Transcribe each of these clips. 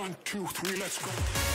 1, 2, 3, let's go.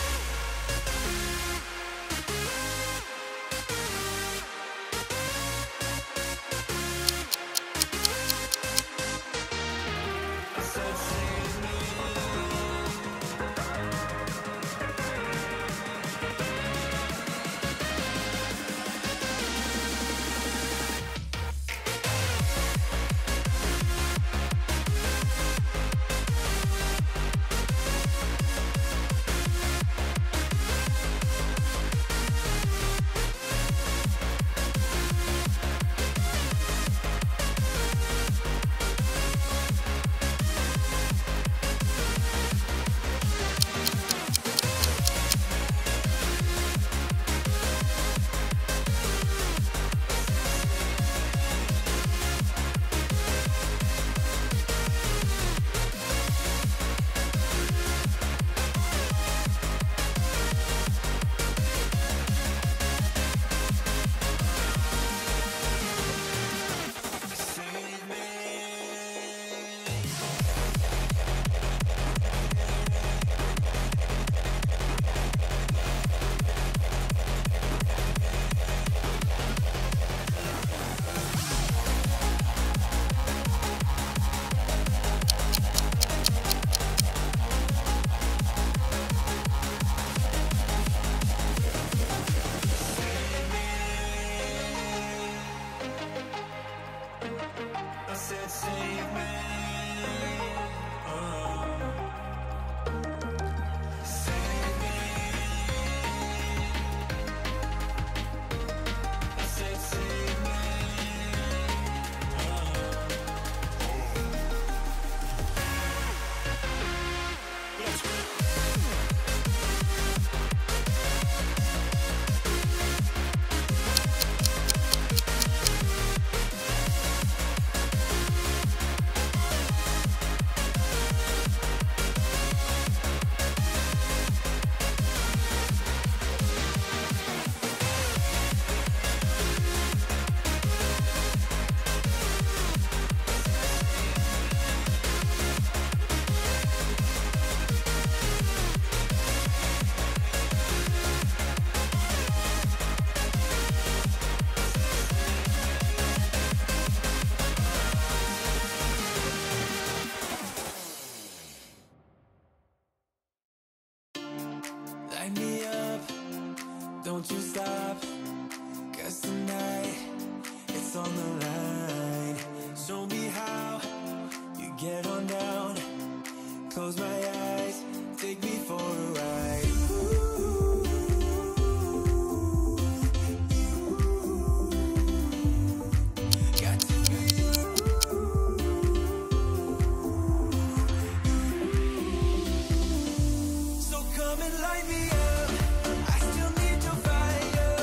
Light me up, don't you stop, 'cause tonight it's on the line. Show me how you get on down. Close my eyes, take me for a ride. Got to be you. So come and light me up. I still need your fire.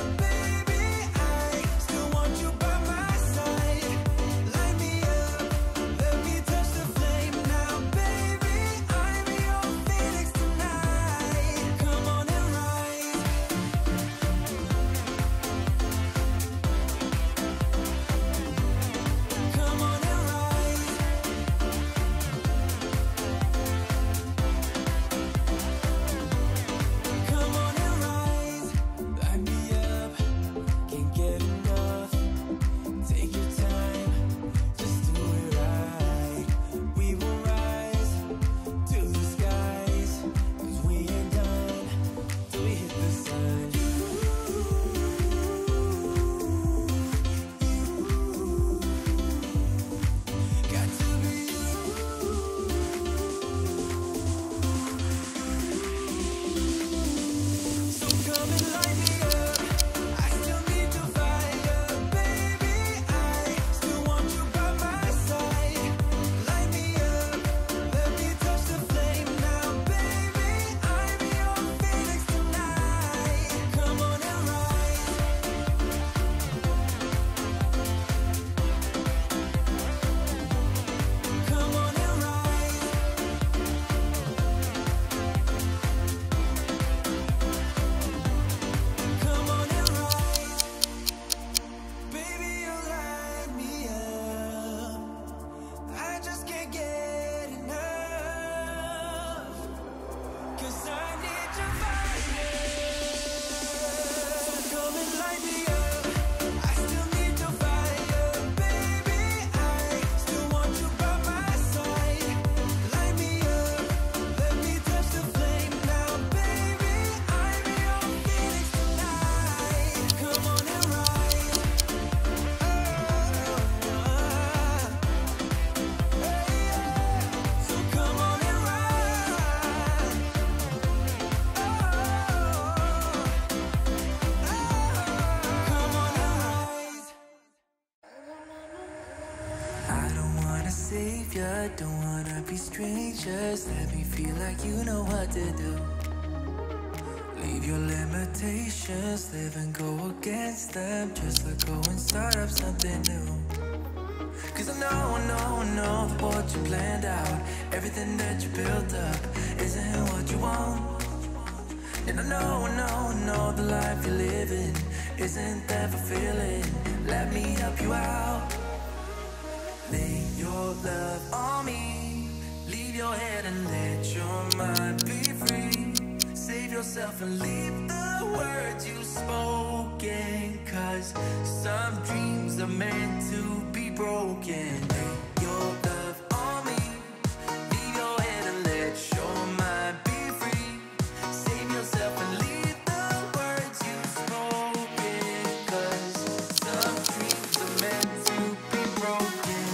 leave ya. Don't wanna be strangers. Let me feel like you know what to do. Leave your limitations, live and go against them. Just let go and start up something new. Cause I know that what you planned out, everything that you built up, isn't what you want. And I know the life you're living isn't that fulfilling. Let me help you out. Lay your love on me. Leave your head and let your mind be free. Save yourself and leave the words you spoken. Cause some dreams are meant to be broken. Lay your love on me. Leave your head and let your mind be free. Save yourself and leave the words you spoken. Cause some dreams are meant to be broken.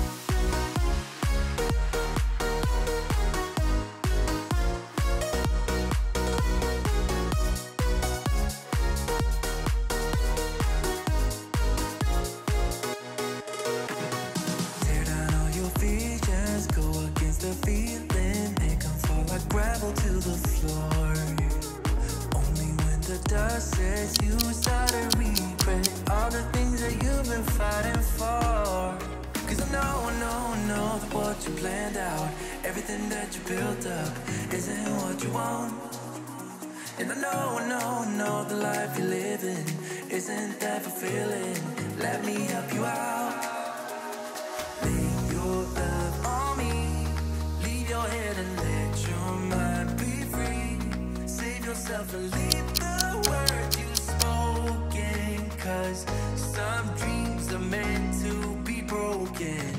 Tear down all your visions, go against the feeling, make them fall like gravel to the floor. Only when the dust says you start to regret all the things that you've been fighting for. Cause I know that what you planned out, everything that you built up, isn't what you want. And I know the life you're living isn't that fulfilling. Let me help you out. Lay your love on me. Leave your head and let your mind be free. Save yourself and leave the words you spoken. Cause some dreams are meant to be broken.